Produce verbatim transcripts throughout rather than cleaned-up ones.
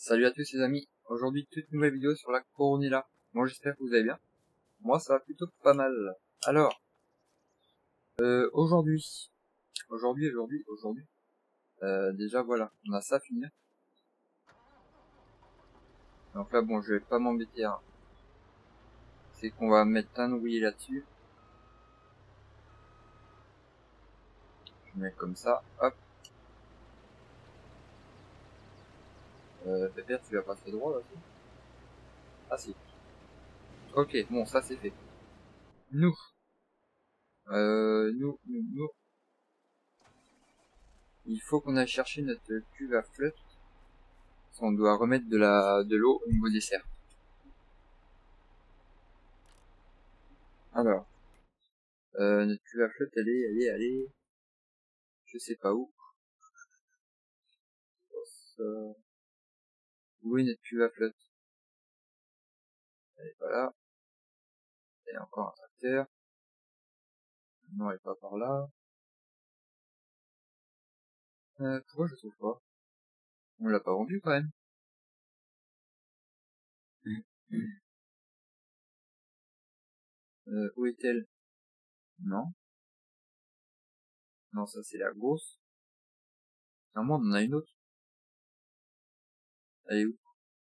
Salut à tous les amis, aujourd'hui toute nouvelle vidéo sur la Coronilla. Moi j'espère que vous allez bien, moi ça va plutôt pas mal. Alors, euh, aujourd'hui, aujourd'hui, aujourd'hui, aujourd'hui, euh, déjà voilà, on a ça à finir. Donc là bon, je vais pas m'embêter, hein. C'est qu'on va mettre un ouvrier là-dessus. Je mets comme ça, hop. Euh, Pépère, tu vas passer droit là aussi. Ah si. Ok, bon ça c'est fait. Nous, euh, nous, nous, nous, il faut qu'on aille chercher notre cuve à flotte. On doit remettre de la de l'eau au niveau des serres. Alors, euh, notre cuve à flotte, elle est, elle est, elle est, je sais pas où. Euh, où est notre cuve à flotte? Elle est pas là. Il y a encore un tracteur. Non, elle est pas par là. Euh, pourquoi je trouve pas? On l'a pas vendu quand même. Euh, où est-elle? Non. Non, ça c'est la grosse. Normalement, on en a une autre. Elle est où?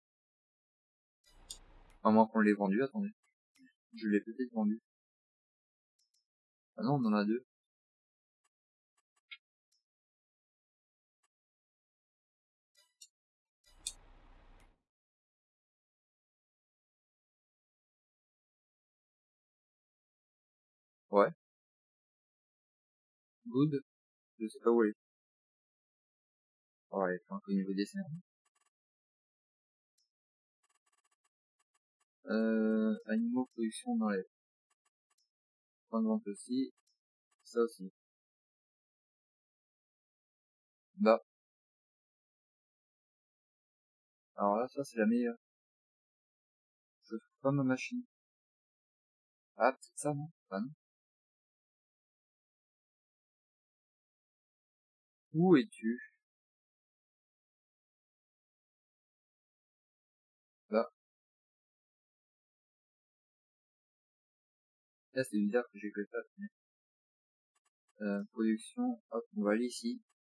À moins qu'on l'ait vendue, attendez. Je l'ai peut-être vendue. Ah non, on en a deux. Ouais. Good. Je sais pas où elle est. Oh, elle est un peu au niveau des serres. Euh, animaux, production dans les points de vente aussi. Ça aussi. Bah. Alors là, ça c'est la meilleure. Je trouve pas ma machine. Ah, peut-être ça, non? Ah non. Où es-tu? Là. Là, c'est bizarre que j'ai que ça. Mais... Euh, production, hop, on va aller ici.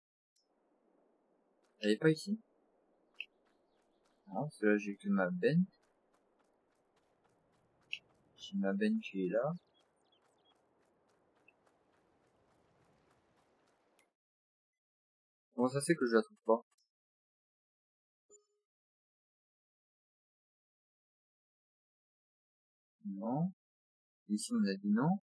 Elle est pas ici. Non, parce que là, j'ai que ma benne. J'ai ma benne qui est là. Comment ça c'est que je la trouve pas? Non. Ici, on a dit non.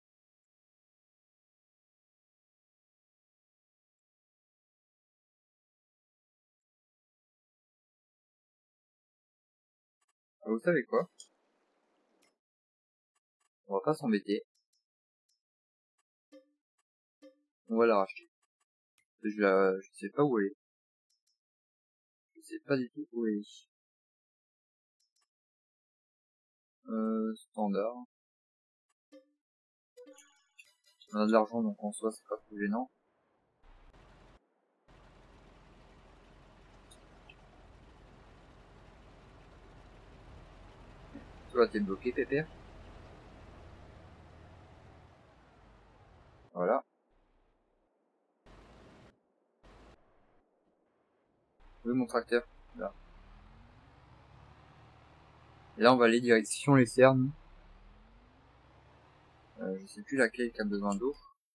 Ah, vous savez quoi? On va pas s'embêter. On va la racheter. Je la, je sais pas où elle est. Je sais pas du tout où elle est. Euh, standard. On a de l'argent, donc en soi, c'est pas trop gênant. Toi, t'es bloqué, pépère. Voilà. Où est mon tracteur? Là. Et là, on va aller direction les cernes. Euh, je sais plus laquelle qui a besoin d'eau.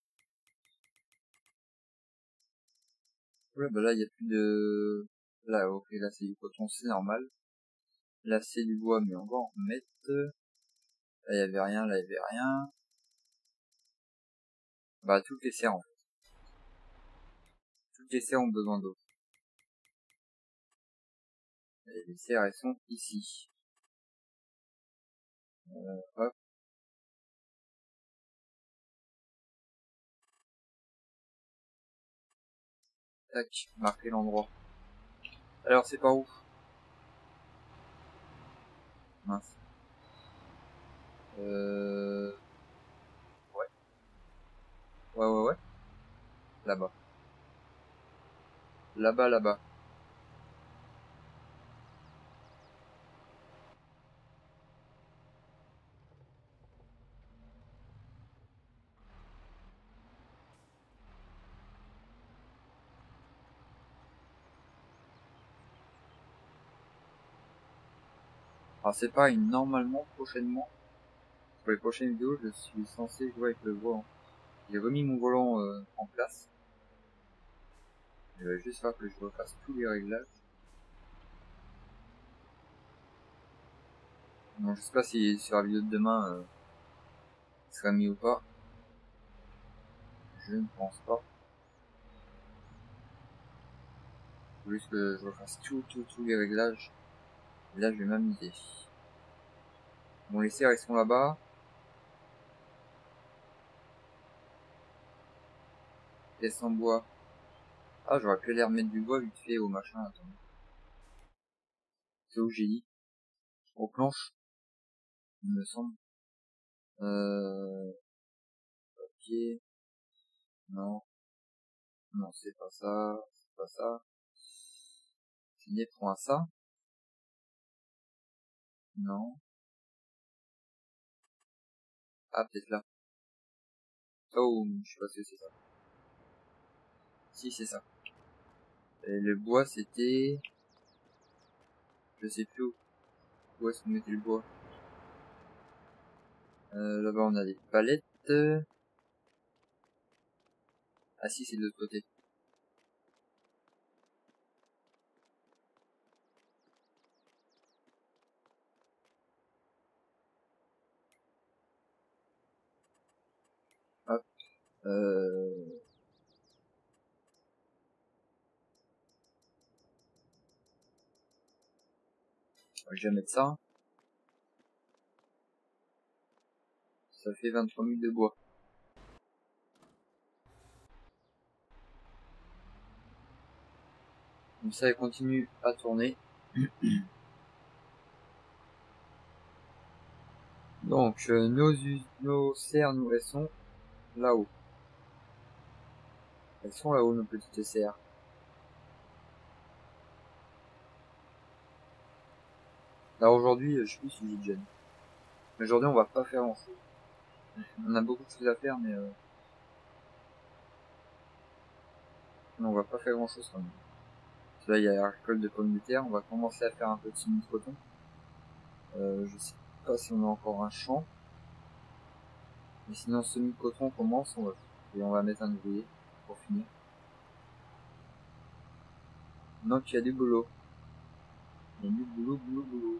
Ouais, bah là, il y a plus de... Là, ok, là, c'est du coton, c'est normal. Là, c'est du bois, mais on va en remettre. Là, il y avait rien, là, il y avait rien. Bah, toutes les serres, en fait. Toutes les serres ont besoin d'eau. Et les serres, elles sont ici. Euh, hop. Tac, marquer l'endroit. Alors, c'est par où? Mince. Euh... Ouais. Ouais, ouais, ouais. Là-bas. Là-bas, là-bas. Alors c'est pareil, normalement, prochainement, pour les prochaines vidéos, je suis censé jouer avec le volant. J'ai remis mon volant euh, en place. Il va juste falloir que je refasse tous les réglages. Bon, je sais pas si sur la vidéo de demain, euh, il sera mis ou pas. Je ne pense pas. Faut juste que je refasse tout, tout, tous les réglages. Et là, je vais m'amuser. Bon, les serres, ils sont là-bas. Pièces en bois. Ah, j'aurais pu aller remettre du bois vite fait au machin, attends. C'est où que j'ai dit? Aux planches, il me semble. Euh... Papier. Non. Non, c'est pas ça. C'est pas ça. Signé, prends à ça. Non. Ah, peut-être là. Oh, je sais pas si c'est ça. Si, c'est ça. Et le bois, c'était... Je sais plus où. Où est-ce qu'on mettait le bois? Euh, là-bas, on a des palettes. Ah si, c'est de l'autre côté. Hop. Euh... Je vais mettre ça. Ça fait vingt-trois mille de bois. Comme ça, elle continue à tourner. Donc, euh, nos, nos serres, nous, elles sont là-haut. Elles sont là-haut, nos petites serres. Là, aujourd'hui, je sais plus si j'ai déjà dit. Mais aujourd'hui, on va pas faire grand chose. On a beaucoup de choses à faire, mais euh... non, on va pas faire grand chose quand même. Là, il y a la récolte de pommes de terre. On va commencer à faire un peu de semi-coton. Euh, je sais pas si on a encore un champ. Mais sinon, semi-coton commence, on va... et on va mettre un ouvrier pour finir. Donc, il y a du boulot. Il y a du boulot, boulot, boulot.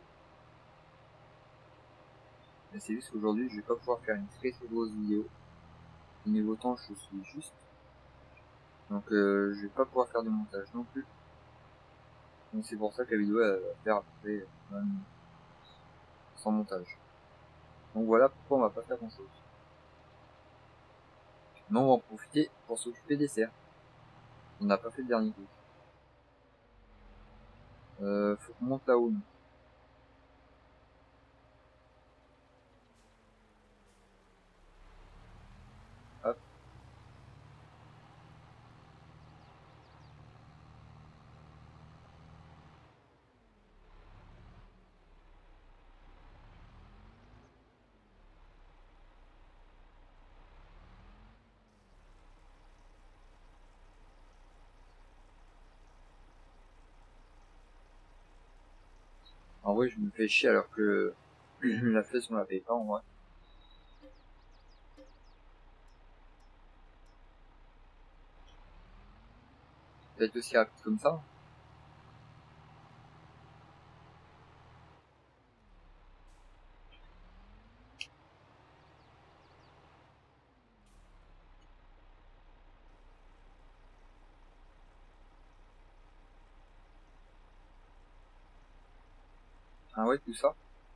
Mais c'est juste qu'aujourd'hui, je vais pas pouvoir faire une très très grosse vidéo. Niveau temps, je suis juste. Donc, euh, je vais pas pouvoir faire de montage non plus. Donc, c'est pour ça que la vidéo, elle va faire à peu près même sans montage. Donc voilà pourquoi on va pas faire grand chose. Mais on va en profiter pour s'occuper des serres. On n'a pas fait le dernier coup. Euh, faut qu'on monte là-haut. Hop. En vrai, je me fais chier alors que la flèche, on la paye pas en vrai. Peut-être aussi rapide comme ça. Ah ouais, tout ça.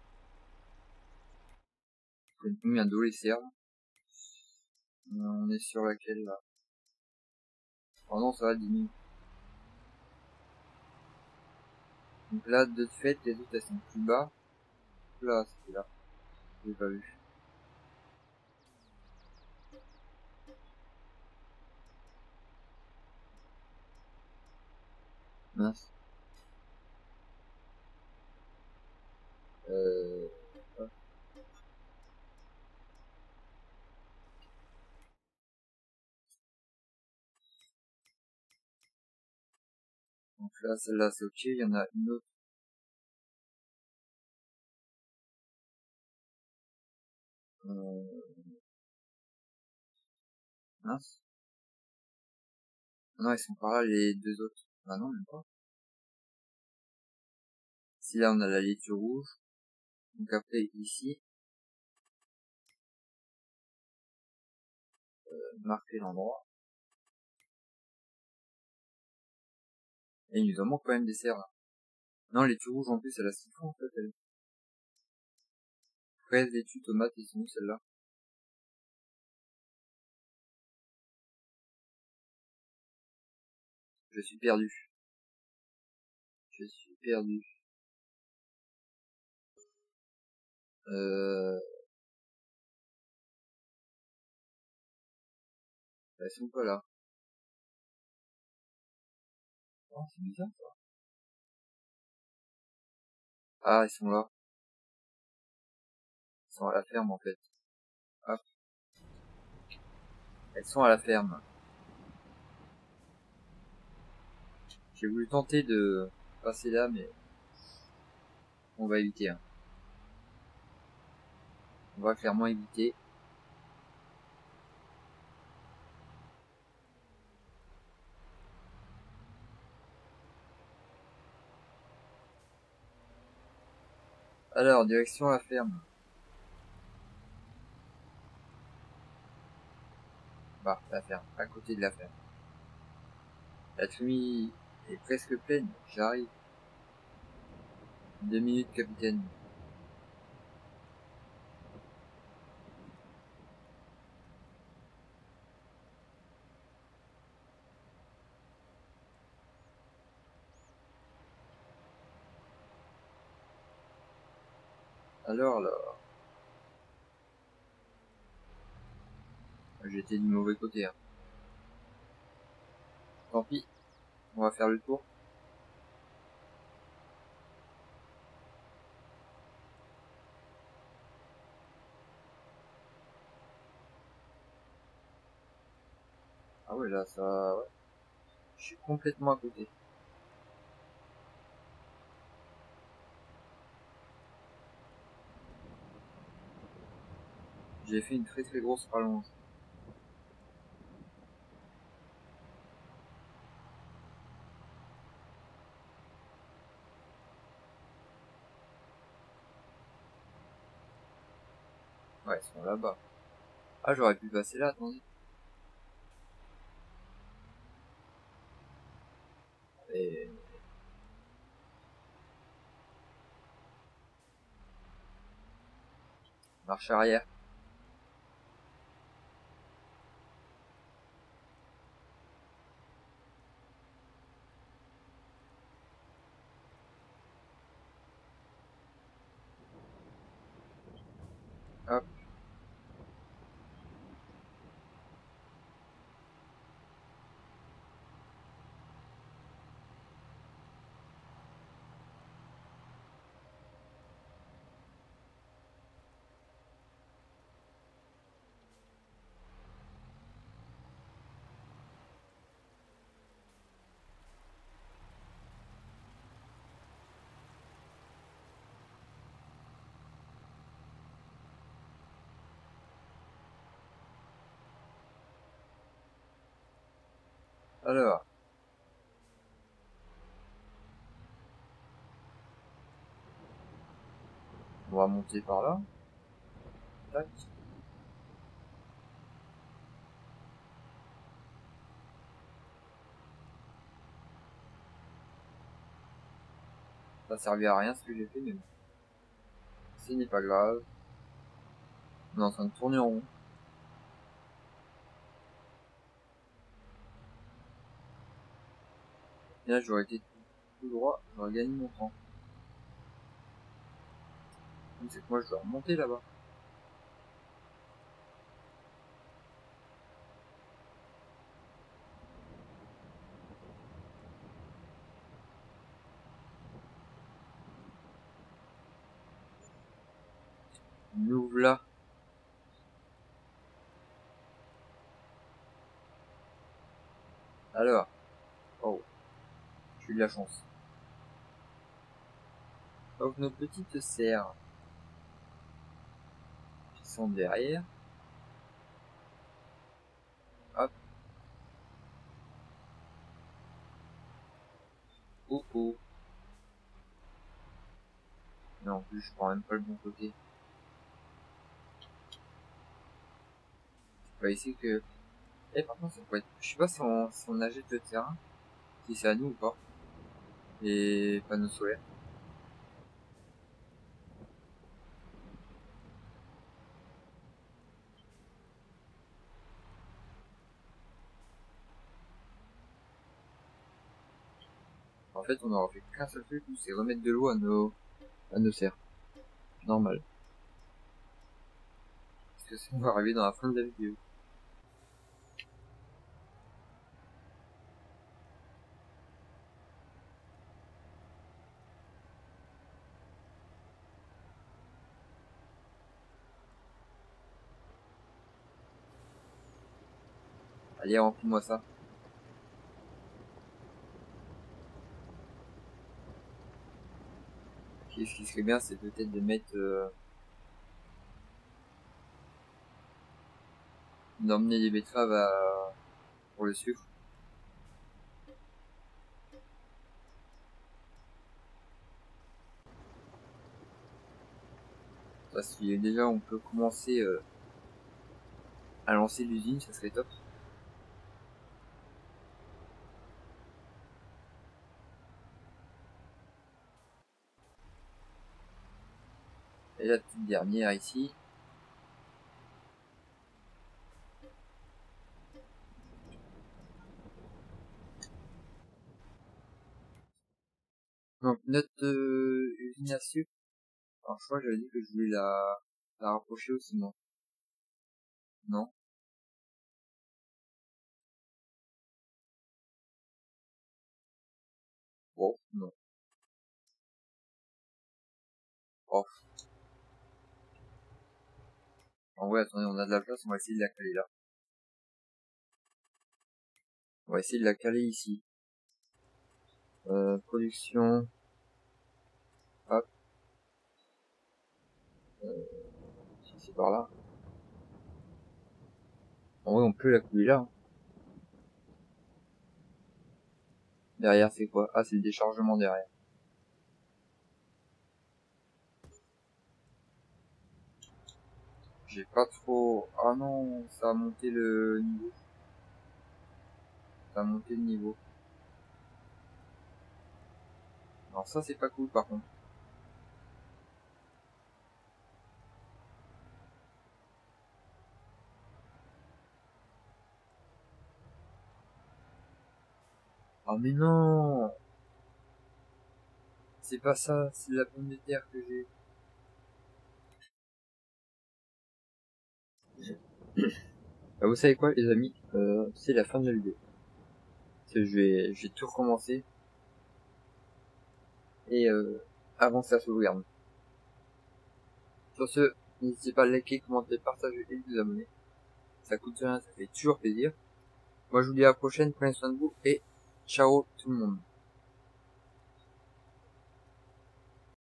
Combien d'eau les serres? On est sur laquelle là? Oh non, ça va dix minutes. Donc là, de fait, les autres elles sont plus bas. Là, c'était là. J'ai pas vu. Mince. Euh... Donc là, celle-là, c'est ok. Il y en a une autre. Euh... Mince. Non, ils sont par là, les deux autres. Bah non, même pas. Si là, on a la laitue rouge. Donc après, ici. Euh, marquer l'endroit. Et il nous en manque quand même des serres, là. Non, laitue rouge, en plus, elle a ce qu'il faut, en fait, elle. Fraise, laitue, tomate, et sont où, celle-là? Je suis perdu. Je suis perdu. Euh... Elles sont pas là. Oh, c'est bizarre, ça. Ah, ils sont là. Ils sont à la ferme, en fait. Hop. Elles sont à la ferme. J'ai voulu tenter de passer là, mais on va éviter. Hein. On va clairement éviter. Alors, direction la ferme. Bah, la ferme, à côté de la ferme. La trémie est presque pleine, j'arrive. Deux minutes, capitaine. Alors, là, j'étais du mauvais côté. Hein. Tant pis, on va faire le tour. Ah ouais, là, ça... Ouais. Je suis complètement à côté. J'ai fait une très très grosse rallonge. Ouais, ils sont là-bas. Ah, j'aurais pu passer là, attendez. Et... Marche arrière. Hop. Alors. On va monter par là. Tac. Ça servait à rien ce que j'ai fait, mais bon. Ce n'est pas grave. On est en train de tourner en rond. Et là, j'aurais été tout droit, j'aurais gagné mon temps. C'est que moi, je dois remonter là-bas. Nous là. Alors. Oh. J'ai eu de la chance. Donc, nos petites serres. qui sont derrière. Hop. Oh oh. Non, en plus je prends même pas le bon côté. On va essayer que... Eh par contre ça pourrait être... Je sais pas si on, si on agite le terrain, si c'est à nous ou pas. Les panneaux solaires. En fait on aura fait qu'un seul truc, c'est remettre de l'eau à nos... à nos serres. Normal. Parce que ça on va arriver dans la fin de la vidéo. Allez, remplis-moi ça. Okay, ce qui serait bien, c'est peut-être de mettre... Euh... d'emmener des betteraves à... pour le sucre. Parce que déjà, on peut commencer euh, à lancer l'usine, ça serait top. Et la petite dernière ici. Donc notre euh, usine à sucre. Alors je crois que j'avais dit que je voulais la, la rapprocher aussi, non? Non. Oh, non. Oh. En vrai, attendez, on a de la place, on va essayer de la caler là. On va essayer de la caler ici. Euh, production. Hop. Euh, si c'est par là. En vrai, on peut la couler là. Hein. Derrière, c'est quoi? Ah, c'est le déchargement derrière. J'ai pas trop... Ah non, ça a monté le niveau. Ça a monté le niveau. Alors ça, c'est pas cool par contre. Oh mais non! C'est pas ça, c'est de la pomme de terre que j'ai. Bah, vous savez quoi les amis, euh, c'est la fin de la vidéo. Je vais, je vais tout recommencer. Et euh, avancer à sauvegarde. Sur ce, n'hésitez pas à liker, commenter, partager et vous abonner. Ça coûte rien, ça fait toujours plaisir. Moi je vous dis à la prochaine, prenez soin de vous et ciao tout le monde.